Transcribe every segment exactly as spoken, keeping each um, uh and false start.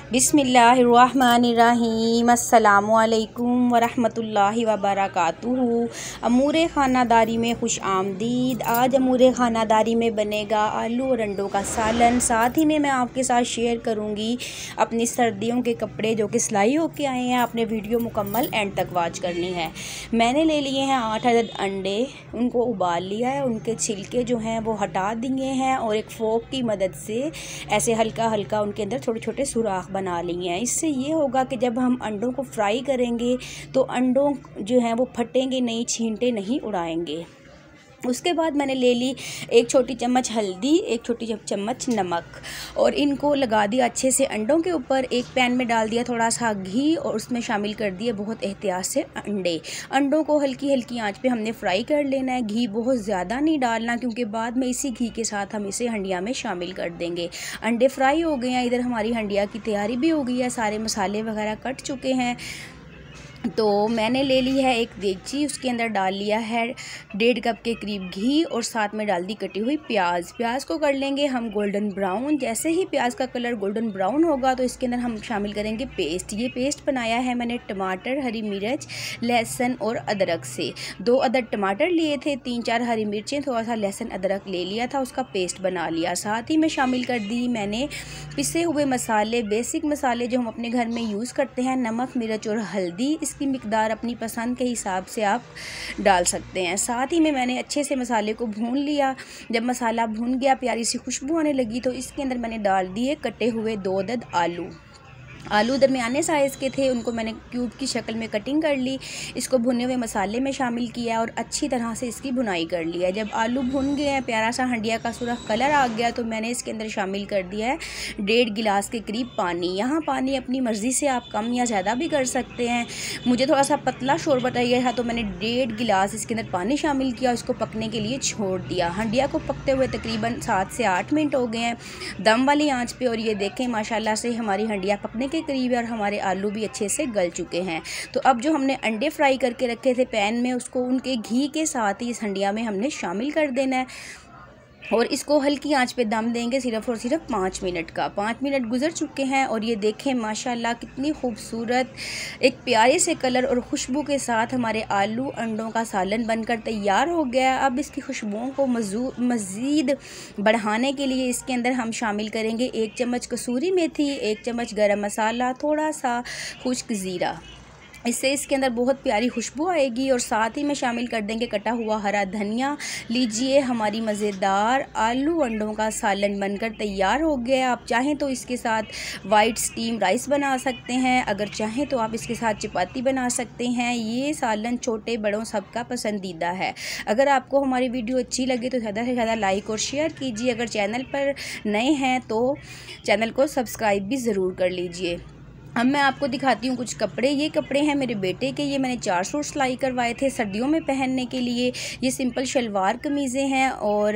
बिस्मिल्लाहिर्रहमानिर्रहीम अस्सलामुअलैकुम वरहमतुल्लाहि वबरकातुहू। अमूरे ख़ानादारी में खुश आमदीद। आज अमूरे ख़ानादारी में बनेगा आलू और अंडों का सालन। साथ ही में मैं आपके साथ शेयर करूंगी अपनी सर्दियों के कपड़े जो कि सिलाई होके आए हैं। आपने वीडियो मुकम्मल एंड तक वॉच करनी है। मैंने ले लिए हैं आठ अदद अंडे, उनको उबाल लिया है, उनके छिलके जो हैं वो हटा दिए हैं और एक फोक की मदद से ऐसे हल्का हल्का उनके अंदर छोटे छोटे सुराख बना लिए हैं। इससे ये होगा कि जब हम अंडों को फ्राई करेंगे तो अंडों जो हैं वो फटेंगे नहीं, छींटे नहीं उड़ाएंगे। उसके बाद मैंने ले ली एक छोटी चम्मच हल्दी, एक छोटी चम्मच नमक और इनको लगा दिया अच्छे से अंडों के ऊपर। एक पैन में डाल दिया थोड़ा सा घी और उसमें शामिल कर दिए बहुत एहतियात से अंडे। अंडों को हल्की हल्की आंच पे हमने फ्राई कर लेना है। घी बहुत ज़्यादा नहीं डालना क्योंकि बाद में इसी घी के साथ हम इसे हंडिया में शामिल कर देंगे। अंडे फ्राई हो गए हैं, इधर हमारी हंडिया की तैयारी भी हो गई है, सारे मसाले वगैरह कट चुके हैं। तो मैंने ले ली है एक देगची, उसके अंदर डाल लिया है डेढ़ कप के करीब घी और साथ में डाल दी कटी हुई प्याज। प्याज को कर लेंगे हम गोल्डन ब्राउन। जैसे ही प्याज का कलर गोल्डन ब्राउन होगा तो इसके अंदर हम शामिल करेंगे पेस्ट। ये पेस्ट बनाया है मैंने टमाटर, हरी मिर्च, लहसुन और अदरक से। दो अदद टमाटर लिए थे, तीन चार हरी मिर्चें, थोड़ा सा लहसुन अदरक ले लिया था, उसका पेस्ट बना लिया। साथ ही में शामिल कर दी मैंने पिसे हुए मसाले, बेसिक मसाले जो हम अपने घर में यूज़ करते हैं, नमक, मिर्च और हल्दी। इसकी मिकदार अपनी पसंद के हिसाब से आप डाल सकते हैं। साथ ही में मैंने अच्छे से मसाले को भून लिया। जब मसाला भून गया, प्यारी सी खुशबू आने लगी तो इसके अंदर मैंने डाल दिए कटे हुए दो अदद आलू। आलू दरमियाने साइज़ के थे, उनको मैंने क्यूब की शक्ल में कटिंग कर ली। इसको भुने हुए मसाले में शामिल किया और अच्छी तरह से इसकी भुनाई कर लिया। जब आलू भुन गए हैं, प्यारा सा हंडिया का सुरख कलर आ गया तो मैंने इसके अंदर शामिल कर दिया है डेढ़ गिलास के करीब पानी। यहाँ पानी अपनी मर्ज़ी से आप कम या ज़्यादा भी कर सकते हैं। मुझे थोड़ा सा पतला शोरबा चाहिए था तो मैंने डेढ़ गिलास इसके अंदर पानी शामिल किया, इसको पकने के लिए छोड़ दिया। हंडिया को पकते हुए तकरीबन सात से आठ मिनट हो गए हैं दम वाली आँच पर। और ये देखें माशाल्लाह से हमारी हंडिया पकने के करीब है और हमारे आलू भी अच्छे से गल चुके हैं। तो अब जो हमने अंडे फ्राई करके रखे थे पैन में, उसको उनके घी के साथ ही इस हंडिया में हमने शामिल कर देना है और इसको हल्की आंच पे दम देंगे सिर्फ और सिर्फ पाँच मिनट का। पाँच मिनट गुजर चुके हैं और ये देखें माशाल्लाह कितनी खूबसूरत एक प्यारे से कलर और खुशबू के साथ हमारे आलू अंडों का सालन बनकर तैयार हो गया। अब इसकी खुशबुओं को मज़ीद बढ़ाने के लिए इसके अंदर हम शामिल करेंगे एक चम्मच कसूरी मेथी, एक चम्मच गरम मसाला, थोड़ा सा खुश्क ज़ीरा। इससे इसके अंदर बहुत प्यारी खुशबू आएगी और साथ ही में शामिल कर देंगे कटा हुआ हरा धनिया। लीजिए, हमारी मज़ेदार आलू अंडों का सालन बनकर तैयार हो गया। आप चाहें तो इसके साथ वाइट स्टीम राइस बना सकते हैं, अगर चाहें तो आप इसके साथ चपाती बना सकते हैं। ये सालन छोटे बड़ों सबका पसंदीदा है। अगर आपको हमारी वीडियो अच्छी लगे तो ज़्यादा से ज़्यादा लाइक और शेयर कीजिए। अगर चैनल पर नए हैं तो चैनल को सब्सक्राइब भी ज़रूर कर लीजिए। अब मैं आपको दिखाती हूँ कुछ कपड़े। ये कपड़े हैं मेरे बेटे के। ये मैंने चार सूट सिलाई करवाए थे सर्दियों में पहनने के लिए। ये सिंपल शलवार कमीज़ें हैं और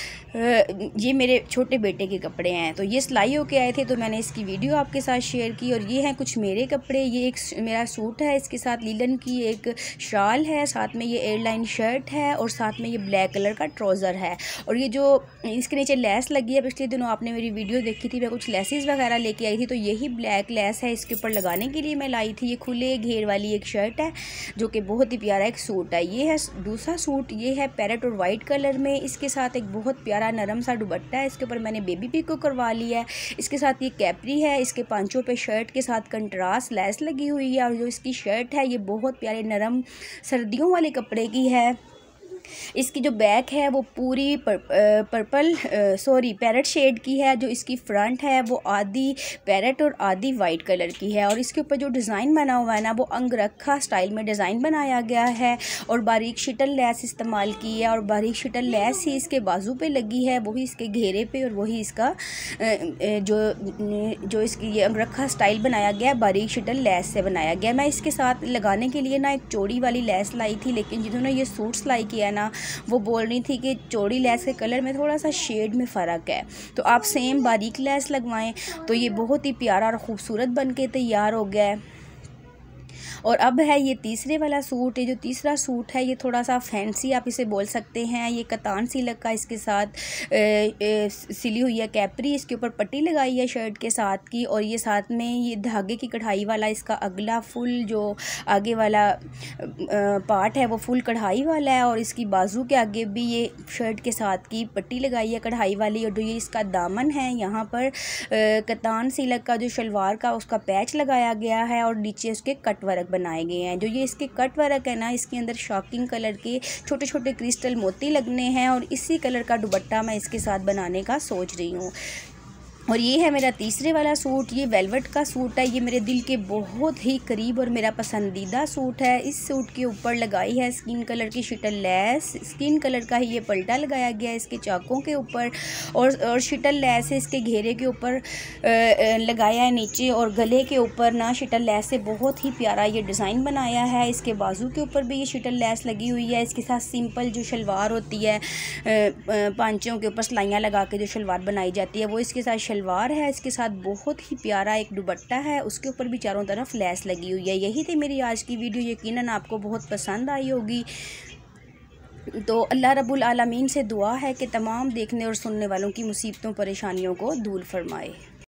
ये मेरे छोटे बेटे के कपड़े हैं। तो ये सिलाई होके आए थे तो मैंने इसकी वीडियो आपके साथ शेयर की। और ये हैं कुछ मेरे कपड़े। ये एक मेरा सूट है, इसके साथ लीलन की एक शाल है, साथ में ये एयरलाइन शर्ट है और साथ में ये ब्लैक कलर का ट्राउज़र है। और ये जो इसके नीचे लेस लगी है, पिछले दिनों आपने मेरी वीडियो देखी थी, मैं कुछ लेसेस वगैरह लेके आई थी, तो यही ब्लैक लेस है इसके ऊपर लगाने के लिए मैं लाई थी। ये खुले घेर वाली एक शर्ट है जो कि बहुत ही प्यारा एक सूट है। ये है दूसरा सूट, ये है पैरेट और वाइट कलर में। इसके साथ एक बहुत प्यारा नरम सा दुपट्टा है, इसके ऊपर मैंने बेबी पिक को करवा लिया है। इसके साथ ये कैपरी है, इसके पांचों पे शर्ट के साथ कंट्रास्ट लेस लगी हुई है। और जो इसकी शर्ट है ये बहुत प्यारे नरम सर्दियों वाले कपड़े की है। इसकी जो बैक है वो पूरी पर, पर्पल सॉरी पैरेट शेड की है। जो इसकी फ्रंट है वो आधी पैरेट और आधी वाइट कलर की है। और इसके ऊपर जो डिज़ाइन बना हुआ है ना, वो अंगरखा स्टाइल में डिज़ाइन बनाया गया है और बारीक शिटल लेस इस्तेमाल की है। और बारीक शिटल लेस ही इसके बाजू पे लगी है, वही इसके घेरे पे, और वही इसका जो जो इसकी ये अंगरखा स्टाइल बनाया गया है बारीक शिटल लेस से बनाया गया। मैं इसके साथ लगाने के लिए ना एक चौड़ी वाली लेस लाई थी, लेकिन जिन्होंने ये सूट सिलाई किया ना वो बोल रही थी कि चौड़ी लेस के कलर में थोड़ा सा शेड में फ़र्क है, तो आप सेम बारीक लेस लगवाएं। तो ये बहुत ही प्यारा और ख़ूबसूरत बन के तैयार हो गया है। और अब है ये तीसरे वाला सूट। ये जो तीसरा सूट है ये थोड़ा सा फैंसी आप इसे बोल सकते हैं। ये कतान सिल्क का इसके साथ ए, ए, सिली हुई है कैपरी, इसके ऊपर पट्टी लगाई है शर्ट के साथ की, और ये साथ में ये धागे की कढ़ाई वाला इसका अगला फुल जो आगे वाला पार्ट है वो फुल कढ़ाई वाला है, और इसकी बाजू के आगे भी ये शर्ट के साथ की पट्टी लगाई है कढ़ाई वाली। और जो ये इसका दामन है यहाँ पर कतान सिल्क का जो शलवार का उसका पैच लगाया गया है, और नीचे उसके कट वर्क बनाए गए हैं। जो ये इसके कट वर्क है ना, इसके अंदर शॉकिंग कलर के छोटे छोटे क्रिस्टल मोती लगने हैं, और इसी कलर का दुपट्टा मैं इसके साथ बनाने का सोच रही हूँ। और ये है मेरा तीसरे वाला सूट। ये वेलवेट का सूट है, ये मेरे दिल के बहुत ही करीब और मेरा पसंदीदा सूट है। इस सूट के ऊपर लगाई है स्किन कलर की शिटल लेस, स्किन कलर का ही ये पल्टा लगाया गया है इसके चाकों के ऊपर, और और शिटल लेस है इसके घेरे के ऊपर लगाया है नीचे, और गले के ऊपर ना शिटल लेस से बहुत ही प्यारा ये डिज़ाइन बनाया है। इसके बाजू के ऊपर भी ये शिटल लेस लगी हुई है। इसके साथ सिंपल जो शलवार होती है पांचों के ऊपर सिलाइयाँ लगा के जो शलवार बनाई जाती है वो इसके साथ शलवार है। इसके साथ बहुत ही प्यारा एक दुपट्टा है, उसके ऊपर भी चारों तरफ लेस लगी हुई है। यही थी मेरी आज की वीडियो, यकीनन आपको बहुत पसंद आई होगी। तो अल्लाह रब्बुल आलमीन से दुआ है कि तमाम देखने और सुनने वालों की मुसीबतों परेशानियों को दूर फरमाए।